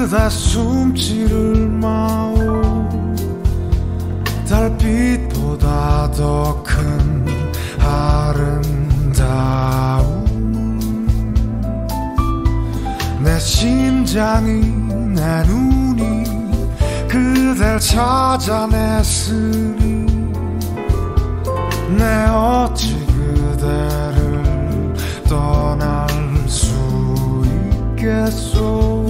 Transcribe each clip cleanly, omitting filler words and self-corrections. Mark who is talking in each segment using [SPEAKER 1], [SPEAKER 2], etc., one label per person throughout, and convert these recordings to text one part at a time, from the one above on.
[SPEAKER 1] 그대 숨지를 마오. 달빛보다 더 큰 아름다움. 내 심장이 내 눈이 그댈 찾아냈으니 내 어찌 그대를 떠날 수 있겠소.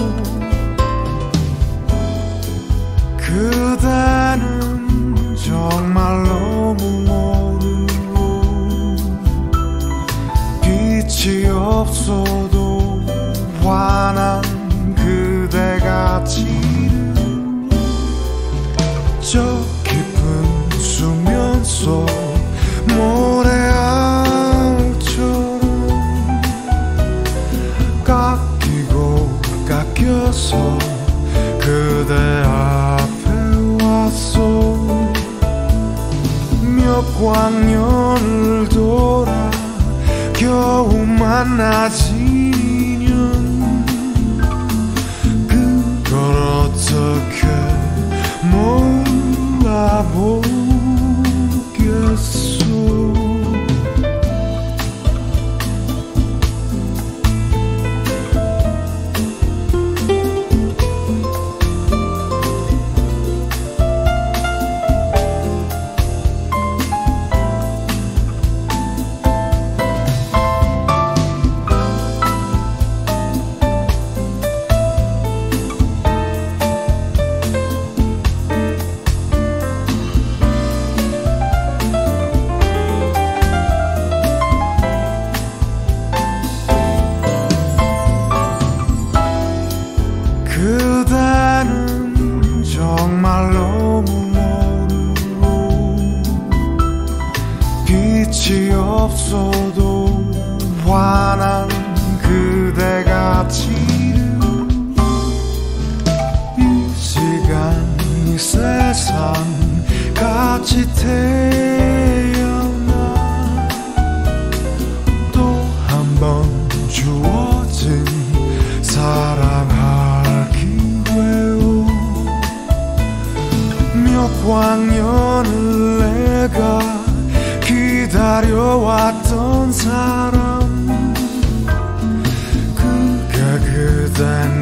[SPEAKER 1] 그대는 정말 너무 모르고 빛이 없어도 환한 그대같이 저 깊은 수면 속 모래알처럼 깎이고 깎여서 그대 앞에 왔소. 몇 광년을 돌아 겨우 만나지 인연. 그걸 어떻게 몰라보겠소. 그대는 정말 너무 모르고 빛이 없어도 환한 그대같이 이 시간 이 세상 같이 태어나 또 한 번 주어진 사랑할 기회요. 몇 광년을 내가 기다려왔던 사람, 그게 그댄